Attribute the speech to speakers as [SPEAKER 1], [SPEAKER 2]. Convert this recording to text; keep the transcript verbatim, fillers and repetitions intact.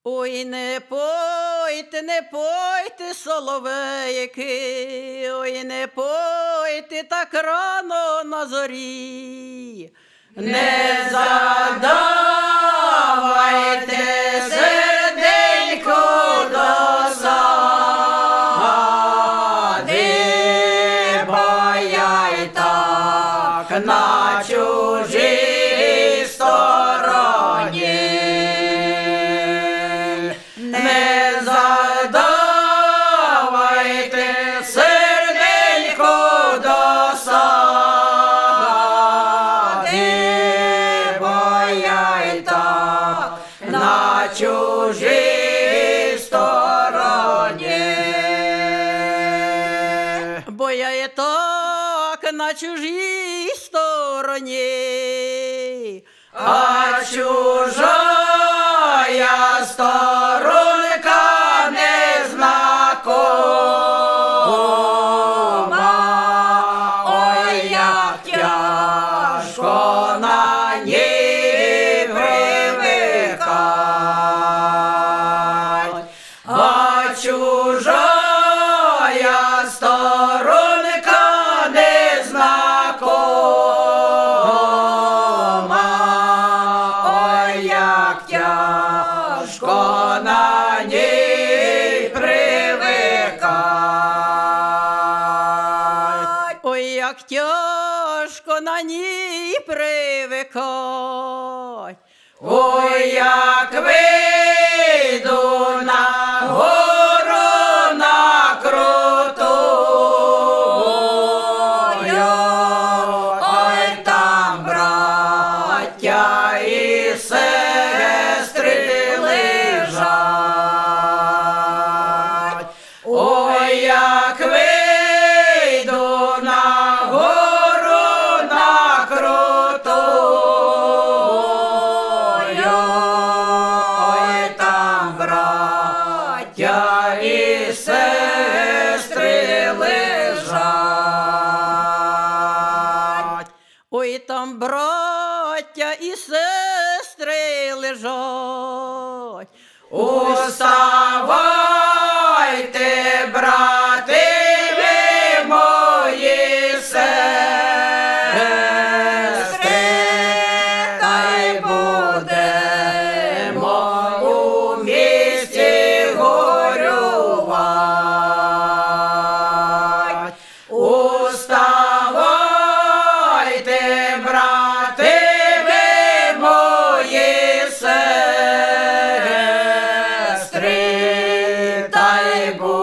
[SPEAKER 1] Ой, не пойте, не пойте, соловейки, ой, не пойте так рано на зорі, не задавайте серденько до сади, бо я й так на чужій стороні. Не задавайте серденько до сади, бо я й так на чужій стороні. Бо я й так на чужій стороні, а чужая сторонка незнакома. Ой, як тяжко на ній привикать, а чужая сторонка незнакома. Ой, як тяжко на ній привикать. Ой, як тяжко на ній привикать. Ой, як вийду на гору на крутую, ой, там браття і сестри лежать. Ой, як вийду на гору на крутую, ой, там браття і сестри лежать. Ой, там браття і сестри лежать. Уставайте, брати, ви мої сестри, та й будемо у місті горювать. Уставайте, брати, ви мої сестри, та й будемо